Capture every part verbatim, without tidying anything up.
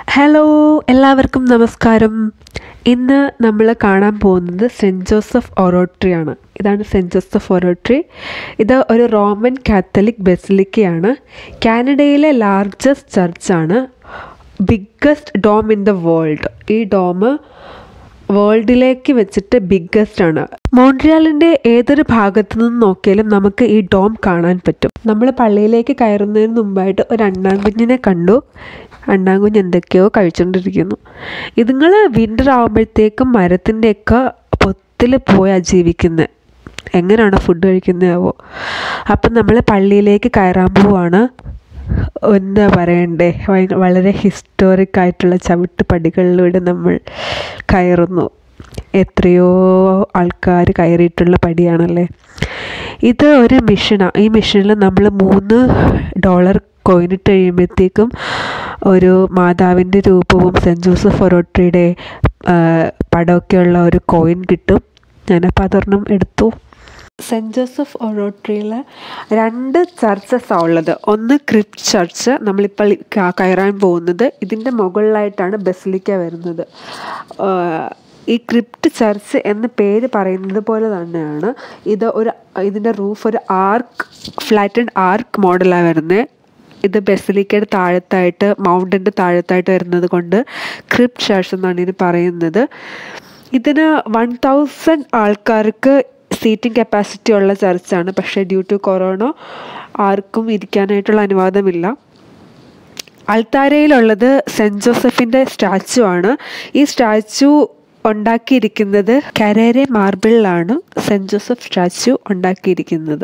Hello, എല്ലാവർക്കും നമസ്കാരം. ഇന്ന് നമ്മൾ കാണാൻ പോകുന്നത് സെൻറ്റ് ജോസഫ് ഒറോട്ടറിയാണ്. ഇതാണ് സെൻറ്റ് ജോസഫ് ഒറോട്ടറി. ഇത് ഒരു റോമൻ കാത്തലിക് ബസിലിക്കയാണ്. കാനഡയിലെ ലാർജസ്റ്റ് ചർച്ചാണ്. Biggest dome in the world. ഈ ഡോം വേൾഡിലേക്ക് വെച്ചിട്ട് ബിഗ്ഗസ്റ്റ് ആണ്. മോൺട്രിയാലിൻ്റെ ഏതൊരു ഭാഗത്തു നിന്ന് നോക്കിയാലും നമുക്ക് ഈ ഡോം കാണാൻ പറ്റും. നമ്മൾ പള്ളിയിലേക്ക് കയറുന്നതിന് മുമ്പായിട്ട് ഒരു അണ്ണാൻകുഞ്ഞിനെ കണ്ടു. അണ്ണാൻകുഞ്ഞ് എന്തൊക്കെയോ കഴിച്ചുകൊണ്ടിരിക്കുന്നു. ഇതുങ്ങൾ വിൻ്റർ ആകുമ്പോഴത്തേക്കും മരത്തിൻ്റെയൊക്കെ പൊത്തിൽ പോയാൽ ജീവിക്കുന്നത്. എങ്ങനെയാണ് ഫുഡ് കഴിക്കുന്നതാവോ. അപ്പം നമ്മൾ പള്ളിയിലേക്ക് കയറാൻ പോവാണ്. എന്താ പറയണ്ടേ, വളരെ ഹിസ്റ്റോറിക് ആയിട്ടുള്ള ചവിട്ട് പടികളിലൂടെ നമ്മൾ കയറുന്നു. എത്രയോ ആൾക്കാർ കയറിയിട്ടുള്ള പടിയാണല്ലേ. ഇത് ഒരു മിഷനാണ്. ഈ മിഷനിൽ നമ്മൾ മൂന്ന് ഡോളർ കോയിനിട്ട് കഴിയുമ്പോഴത്തേക്കും ഒരു മാതാവിൻ്റെ രൂപവും സെൻറ്റ് ജോസഫ് ഒറോട്ടറിയുടെ പടമൊക്കെയുള്ള ഒരു കോയിൻ കിട്ടും. ഞാനപ്പോൾ അതൊരെണ്ണം എടുത്തു. സെൻറ്റ് ജോസഫ് ഒറോട്ടറിയിൽ രണ്ട് ചർച്ചസാണ് ഉള്ളത്. ഒന്ന് ക്രിപ്റ്റ് ചർച്ച്, നമ്മളിപ്പോൾ കയറാൻ പോകുന്നത്. ഇതിൻ്റെ മുകളിലായിട്ടാണ് ബസിലിക്ക വരുന്നത്. ഈ ക്രിപ്റ്റ് ചർച്ച് എന്ന പേര് പറയുന്നത് പോലെ തന്നെയാണ് ഇത്. ഒരു ഇതിൻ്റെ റൂഫ് ഒരു ആർക്ക്, ഫ്ലാറ്റൻഡ് ആർക്ക് മോഡലാണ് വരുന്നത്. ഇത് ബസിലിക്കയുടെ താഴത്തായിട്ട്, മൗണ്ടൻ്റെ താഴത്തായിട്ട് വരുന്നത് കൊണ്ട് ക്രിപ്റ്റ് ചർച്ച് എന്നാണ് ഇതിന് പറയുന്നത്. ഇതിന് വൺ തൗസൻഡ് ആൾക്കാർക്ക് സീറ്റിംഗ് കപ്പാസിറ്റി ഉള്ള ചർച്ചാണ്. പക്ഷേ ഡ്യൂ ടു കൊറോണ ആർക്കും ഇരിക്കാനായിട്ടുള്ള അനുവാദമില്ല. അൾത്താരയിലുള്ളത് സെൻറ്റ് ജോസഫിൻ്റെ സ്റ്റാച്ചു ആണ്. ഈ സ്റ്റാച്ചു ഉണ്ടാക്കിയിരിക്കുന്നത് കരേരെ മാർബിളിലാണ് സെൻറ്റ് ജോസഫ് സ്റ്റാച്ചു ഉണ്ടാക്കിയിരിക്കുന്നത്.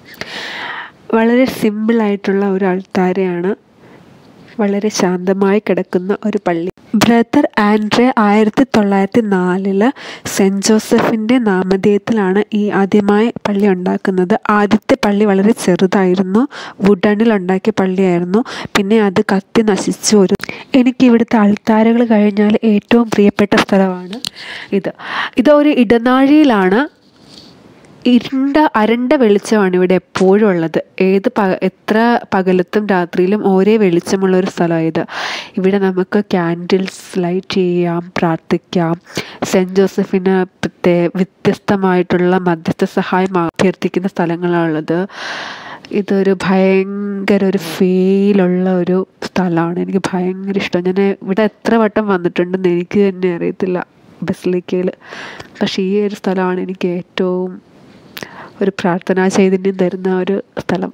വളരെ സിമ്പിളായിട്ടുള്ള ഒരു അൾത്താരയാണ്. വളരെ ശാന്തമായി കിടക്കുന്ന ഒരു പള്ളി. ബ്രദർ ആൻഡ്രെ ആയിരത്തി തൊള്ളായിരത്തി നാലില് സെൻറ്റ് ജോസഫിൻ്റെ നാമധേയത്തിലാണ് ഈ ആദ്യമായി പള്ളി ഉണ്ടാക്കുന്നത്. ആദ്യത്തെ പള്ളി വളരെ ചെറുതായിരുന്നു, വുഡണിൽ ഉണ്ടാക്കിയ പള്ളിയായിരുന്നു. പിന്നെ അത് കത്തി നശിച്ചു. ഒരു എനിക്കിവിടുത്തെ അൾത്താരകൾ കഴിഞ്ഞാൽ ഏറ്റവും പ്രിയപ്പെട്ട സ്ഥലമാണ് ഇത്. ഇത് ഒരു ഇടനാഴിയിലാണ്. ഇരുണ്ട അരണ്ട വെളിച്ചമാണ് ഇവിടെ എപ്പോഴും ഉള്ളത്. ഏത് പ എത്ര പകലത്തും രാത്രിയിലും ഒരേ വെളിച്ചമുള്ളൊരു സ്ഥലമായത്. ഇവിടെ നമുക്ക് ക്യാൻഡിൽസ് ലൈറ്റ് ചെയ്യാം, പ്രാർത്ഥിക്കാം. സെൻറ്റ് ജോസഫിന് പ്രത്യേക വ്യത്യസ്തമായിട്ടുള്ള മധ്യസ്ഥ സഹായം അഭ്യർത്ഥിക്കുന്ന സ്ഥലങ്ങളാണുള്ളത്. ഇതൊരു ഭയങ്കര ഒരു ഫീലുള്ള ഒരു സ്ഥലമാണ്. എനിക്ക് ഭയങ്കര ഇഷ്ടം. ഞാൻ ഇവിടെ എത്ര വട്ടം വന്നിട്ടുണ്ടെന്ന് എനിക്ക് തന്നെ അറിയത്തില്ല ബസിലിക്കയിൽ. പക്ഷേ ഈ ഒരു സ്ഥലമാണ് എനിക്ക് ഏറ്റവും ഒരു പ്രാർത്ഥനാ ചൈതന്യം തരുന്ന ഒരു സ്ഥലം.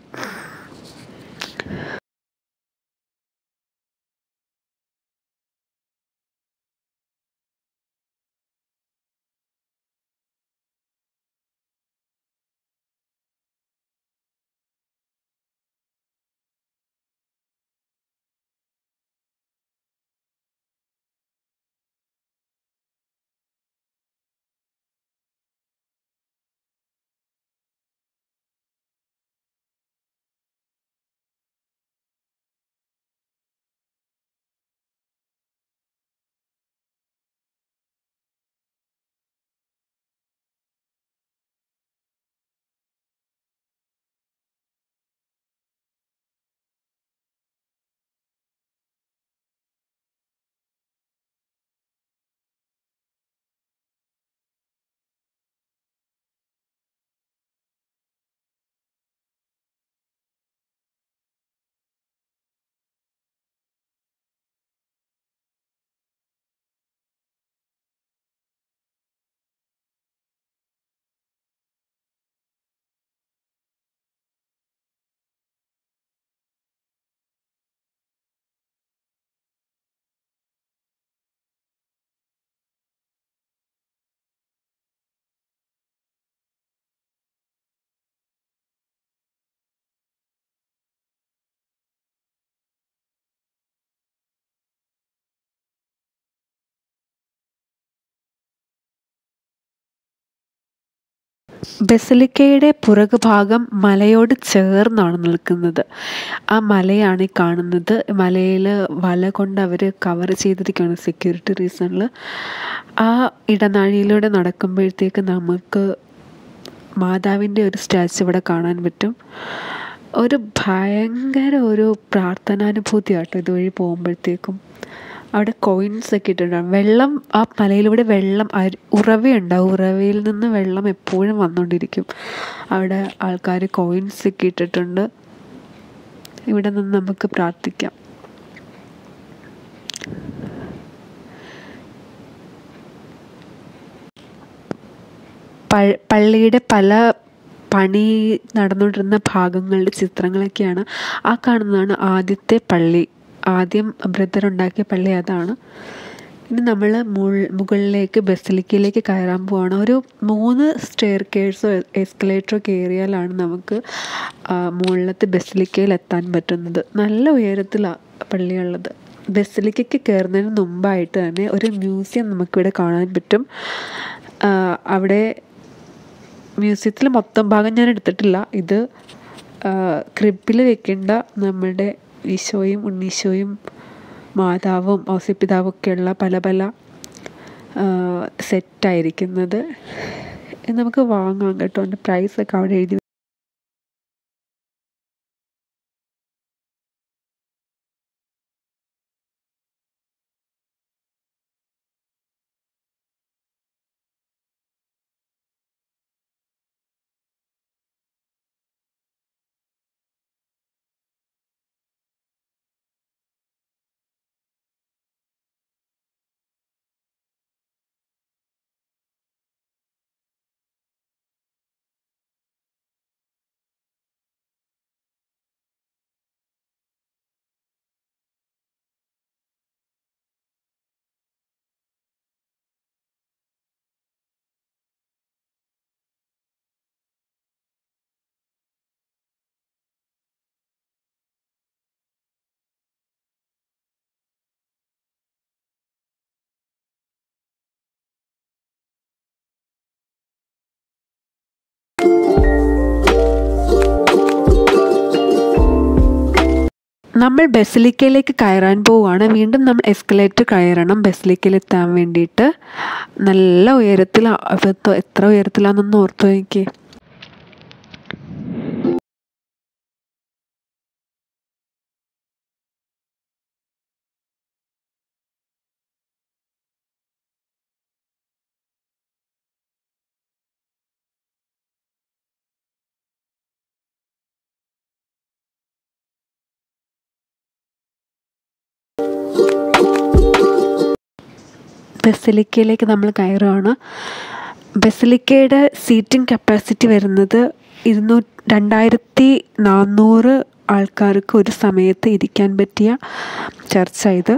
ബസിലിക്കയുടെ പുറകു ഭാഗം മലയോട് ചേർന്നാണ് നിൽക്കുന്നത്. ആ മലയാണ് ഈ കാണുന്നത്. മലയിൽ വല കൊണ്ട് അവർ കവർ ചെയ്തിരിക്കുകയാണ് സെക്യൂരിറ്റി റീസണിൽ. ആ ഇടനാഴിയിലൂടെ നടക്കുമ്പോഴത്തേക്ക് നമുക്ക് മാതാവിൻ്റെ ഒരു സ്റ്റാച്ചു ഇവിടെ കാണാൻ പറ്റും. ഒരു ഭയങ്കര ഒരു പ്രാർത്ഥനാനുഭൂതി ആട്ടോ ഇതുവഴി പോകുമ്പോഴത്തേക്കും. അവിടെ കോയിൻസ് ഒക്കെ ഇട്ടിട്ടുണ്ടാകും. വെള്ളം ആ മലയിലൂടെ വെള്ളം അരി ഉറവയുണ്ടാവും. ഉറവയിൽ നിന്ന് വെള്ളം എപ്പോഴും വന്നുകൊണ്ടിരിക്കും. അവിടെ ആൾക്കാർ കോയിൻസ് ഒക്കെ ഇട്ടിട്ടുണ്ട്. ഇവിടെ നിന്ന് നമുക്ക് പ്രാർത്ഥിക്കാം. പള്ളിയുടെ പല പണി നടന്നുകൊണ്ടിരുന്ന ഭാഗങ്ങളുടെ ചിത്രങ്ങളൊക്കെയാണ്. ആ കാണുന്നതാണ് ആദ്യത്തെ പള്ളി. ആദ്യം ബ്രദർ ഉണ്ടാക്കിയ പള്ളി അതാണ്. ഇനി നമ്മൾ മുകളിലേക്ക് ബസിലിക്കയിലേക്ക് കയറാൻ പോവാണ്. ഒരു മൂന്ന് സ്റ്റെയർ കേഴ്സോ എസ്കലേറ്ററോ കയറിയാലാണ് നമുക്ക് മുകളിലത്തെ ബസിലിക്കയിൽ എത്താൻ പറ്റുന്നത്. നല്ല ഉയരത്തിലാണ് പള്ളിയുള്ളത്. ബസിലിക്കയ്ക്ക് കയറുന്നതിന് മുമ്പായിട്ട് തന്നെ ഒരു മ്യൂസിയം നമുക്കിവിടെ കാണാൻ പറ്റും. അവിടെ മ്യൂസിയത്തിൽ മൊത്തം ഭാഗം ഞാൻ എടുത്തിട്ടില്ല. ഇത് ക്രിബിൽ വെക്കേണ്ട നമ്മുടെ ഈശോയും ഉണ്ണീശോയും മാതാവും ഔസേപ്പിതാവും ഒക്കെയുള്ള പല പല സെറ്റായിരിക്കുന്നത് നമുക്ക് വാങ്ങാം കേട്ടോ. അതിൻ്റെ പ്രൈസൊക്കെ അവിടെ എഴുതി. നമ്മൾ ബസിലിക്കയിലേക്ക് കയറാൻ പോവുകയാണ്. വീണ്ടും നമ്മൾ എസ്കലേറ്റർ കയറണം ബസിലിക്കയിൽ എത്താൻ വേണ്ടിയിട്ട്. നല്ല ഉയരത്തിലാണ്. എത്ര ഉയരത്തിലാണെന്നൊന്ന് ഓർത്തു നോക്കി. ബസിലിക്കയിലേക്ക് നമ്മൾ കയറുകയാണ്. ബസിലിക്കയുടെ സീറ്റിംഗ് കപ്പാസിറ്റി വരുന്നത് ഇരുന്നൂ രണ്ടായിരത്തി നാന്നൂറ് ആൾക്കാർക്ക് ഒരു സമയത്ത് ഇരിക്കാൻ പറ്റിയ ചർച്ച ഇത്.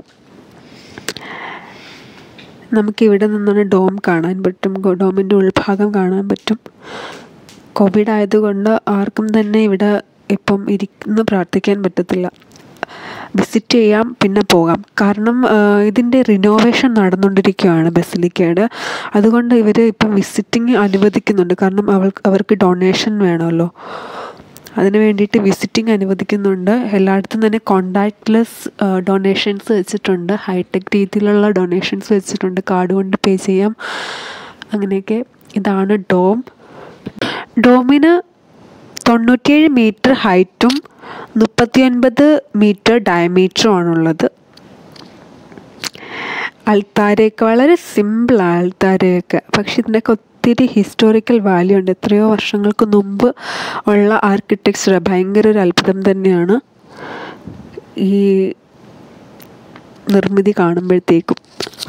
നമുക്കിവിടെ നിന്നാണ് ഡോം കാണാൻ പറ്റും. ഡോമിൻ്റെ ഉൾഭാഗം കാണാൻ പറ്റും. കോവിഡ് ആയതുകൊണ്ട് ആർക്കും തന്നെ ഇവിടെ ഇപ്പം ഇരുന്ന് പ്രാർത്ഥിക്കാൻ പറ്റത്തില്ല. വിസിറ്റ് ചെയ്യാം, പിന്നെ പോകാം. കാരണം ഇതിൻ്റെ റിനോവേഷൻ നടന്നുകൊണ്ടിരിക്കുകയാണ് ബസിലിക്കയുടെ. അതുകൊണ്ട് ഇവർ ഇപ്പം വിസിറ്റിംഗ് അനുവദിക്കുന്നുണ്ട്. കാരണം അവൾ അവർക്ക് ഡൊണേഷൻ വേണമല്ലോ. അതിന് വേണ്ടിയിട്ട് വിസിറ്റിംഗ് അനുവദിക്കുന്നുണ്ട്. എല്ലായിടത്തും തന്നെ കോണ്ടാക്ട്ലെസ് ഡൊണേഷൻസ് വെച്ചിട്ടുണ്ട്. ഹൈടെക് രീതിയിലുള്ള ഡൊണേഷൻസ് വെച്ചിട്ടുണ്ട്. കാർഡ് കൊണ്ട് പേ ചെയ്യാം. അങ്ങനെയൊക്കെ. ഇതാണ് ഡോം. ഡോമിന് തൊണ്ണൂറ്റിയേഴ് മീറ്റർ ഹൈറ്റും മുപ്പത്തിയൊൻപത് മീറ്റർ ഡയമീറ്ററും ആണുള്ളത്. അൾത്താരയൊക്കെ വളരെ സിമ്പിളാണ്. അൾത്താരയൊക്കെ പക്ഷെ ഇതിനൊക്കെ ഒത്തിരി ഹിസ്റ്റോറിക്കൽ വാല്യൂ ഉണ്ട്. എത്രയോ വർഷങ്ങൾക്ക് മുമ്പ് ഉള്ള ആർക്കിടെക്ചർ. ഭയങ്കര ഒരു അത്ഭുതം തന്നെയാണ് ഈ നിർമ്മിതി കാണുമ്പോഴത്തേക്കും.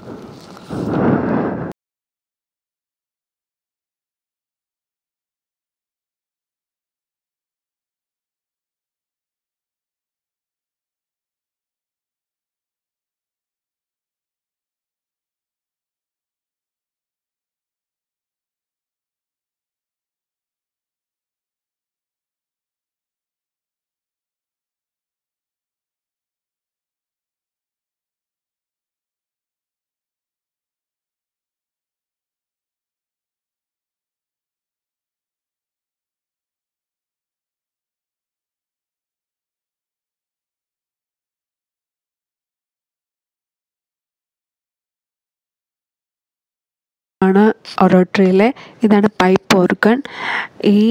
ആണ് ഒറോട്ടറിയിലെ. ഇതാണ് പൈപ്പ് ഓർഗൺ. ഈ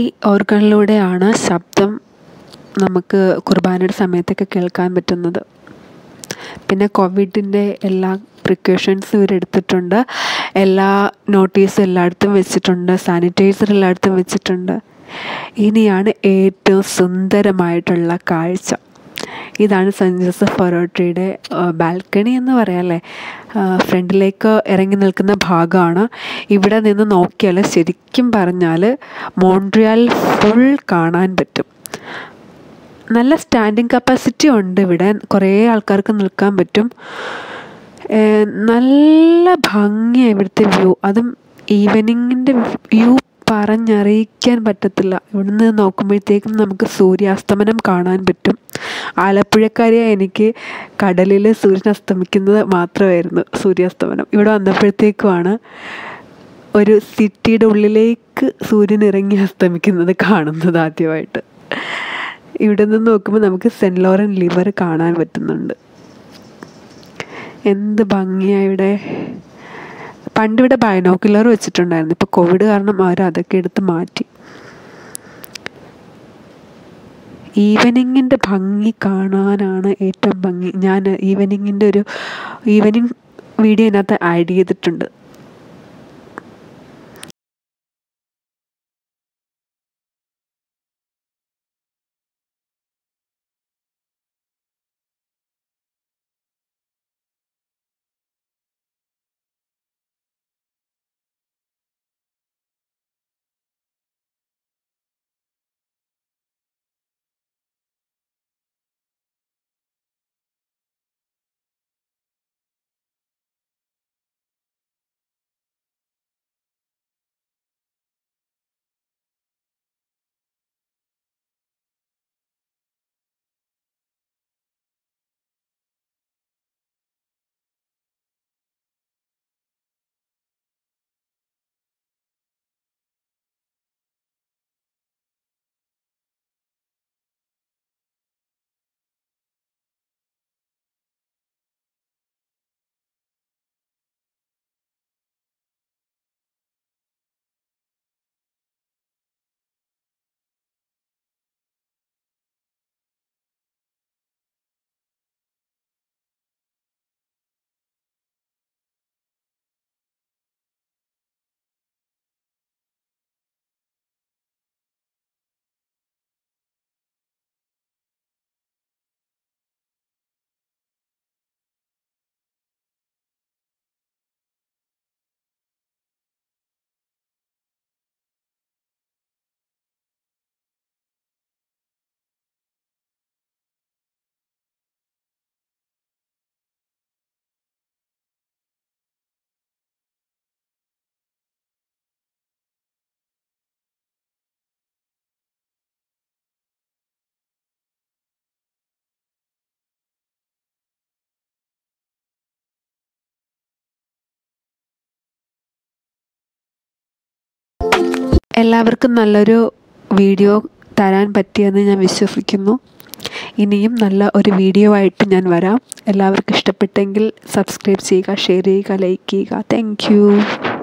ഓർഗണിലൂടെയാണ് ശബ്ദം നമുക്ക് കുർബാനയുടെ സമയത്തൊക്കെ കേൾക്കാൻ പറ്റുന്നത്. പിന്നെ കോവിഡിൻ്റെ എല്ലാ പ്രിക്കോഷൻസും ഇവരെടുത്തിട്ടുണ്ട്. എല്ലാ നോട്ടീസും എല്ലായിടത്തും വെച്ചിട്ടുണ്ട്. സാനിറ്റൈസർ എല്ലായിടത്തും വെച്ചിട്ടുണ്ട്. ഇനിയാണ് ഏറ്റവും സുന്ദരമായിട്ടുള്ള കാഴ്ച. ഇതാണ് സെൻറ്റ് ജോസഫ് ഒറോട്രിയുടെ ബാൽക്കണി എന്ന് പറയാം അല്ലേ. ഫ്രണ്ടിലേക്ക് ഇറങ്ങി നിൽക്കുന്ന ഭാഗമാണ്. ഇവിടെ നിന്ന് നോക്കിയാൽ ശരിക്കും പറഞ്ഞാൽ മോൺട്രിയാൽ ഫുൾ കാണാൻ പറ്റും. നല്ല സ്റ്റാൻഡിങ് കപ്പാസിറ്റി ഉണ്ട് ഇവിടെ. കുറേ ആൾക്കാർക്ക് നിൽക്കാൻ പറ്റും. നല്ല ഭംഗിയാണ് ഇവിടുത്തെ വ്യൂ. അതും ഈവനിങ്ങിൻ്റെ വ്യൂ പറഞ്ഞറിയിക്കാൻ പറ്റത്തില്ല. ഇവിടുന്ന് നോക്കുമ്പോഴത്തേക്കും നമുക്ക് സൂര്യാസ്തമനം കാണാൻ പറ്റും. ആലപ്പുഴക്കാരിയായ എനിക്ക് കടലിൽ സൂര്യൻ അസ്തമിക്കുന്നത് മാത്രമായിരുന്നു സൂര്യാസ്തമനം. ഇവിടെ വന്നപ്പോഴത്തേക്കുമാണ് ഒരു സിറ്റിയുടെ ഉള്ളിലേക്ക് സൂര്യൻ ഇറങ്ങി അസ്തമിക്കുന്നത് കാണുന്നത് ആദ്യമായിട്ട്. ഇവിടെ നിന്ന് നോക്കുമ്പോൾ നമുക്ക് സെൻറ്റ് ലോറൻ ലിവർ കാണാൻ പറ്റുന്നുണ്ട്. എന്ത് ഭംഗിയാണ് ഇവിടെ. പണ്ടിവിടെ ബൈനോക്കുലർ വെച്ചിട്ടുണ്ടായിരുന്നു. ഇപ്പോൾ കോവിഡ് കാരണം അവർ അതൊക്കെ എടുത്ത് മാറ്റി. ഈവനിങ്ങിൻ്റെ ഭംഗി കാണാനാണ് ഏറ്റവും ഭംഗി. ഞാൻ ഈവനിങ്ങിൻ്റെ ഒരു ഈവനിങ് വീഡിയോ ഇതിനകത്ത് ആഡ് ചെയ്തിട്ടുണ്ട്. എല്ലാവർക്കും നല്ലൊരു വീഡിയോ തരാൻ പറ്റിയെന്ന് ഞാൻ വിശ്വസിക്കുന്നു. ഇനിയും നല്ല ഒരു വീഡിയോ ആയിട്ട് ഞാൻ വരാം. എല്ലാവർക്കും ഇഷ്ടപ്പെട്ടെങ്കിൽ സബ്സ്ക്രൈബ് ചെയ്യുക, ഷെയർ ചെയ്യുക, ലൈക്ക് ചെയ്യുക. Thank U.